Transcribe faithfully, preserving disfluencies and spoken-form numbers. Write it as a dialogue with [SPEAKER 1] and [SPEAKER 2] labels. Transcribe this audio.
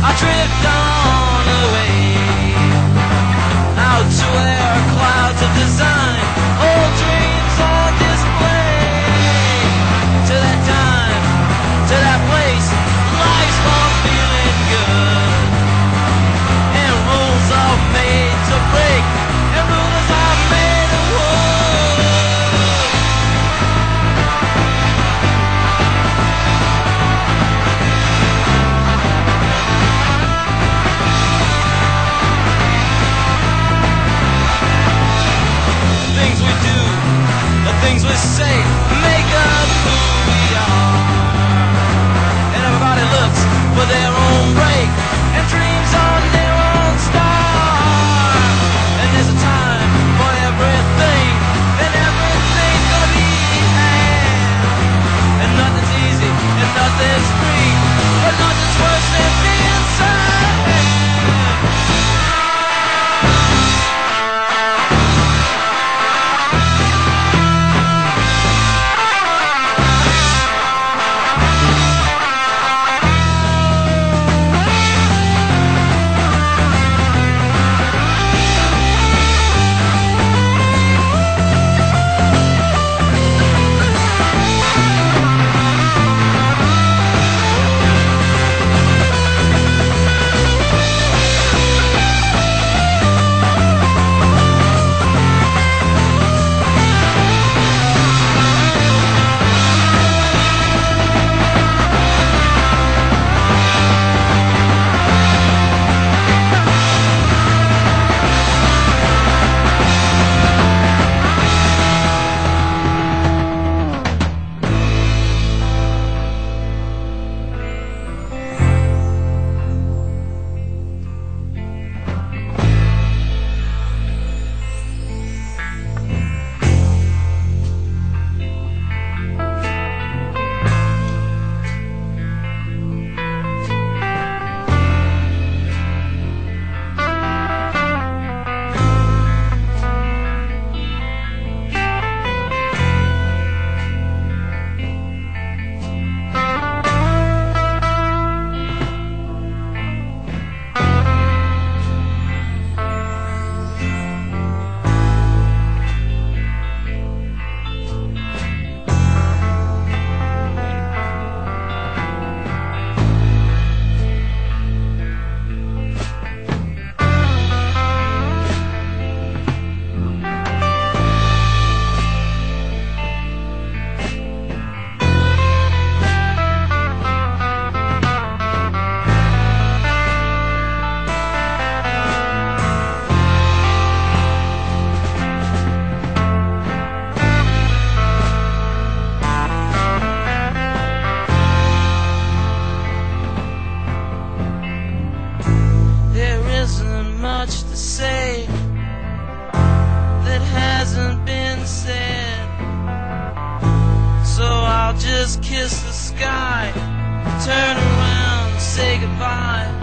[SPEAKER 1] I drift on away out to where clouds of design, old dreams on display. To that time, to that place, life's long feeling good, and rules are made to break, and rulers are made of wood. The things we do, the things we say, make up who we are. And everybody looks for their own break, and dreams on their own star. And there's a time for everything, and everything's gonna be had. And nothing's easy, and nothing's free, but nothing's worse than being sad. Much to say that hasn't been said, so I'll just kiss the sky, turn around, say goodbye.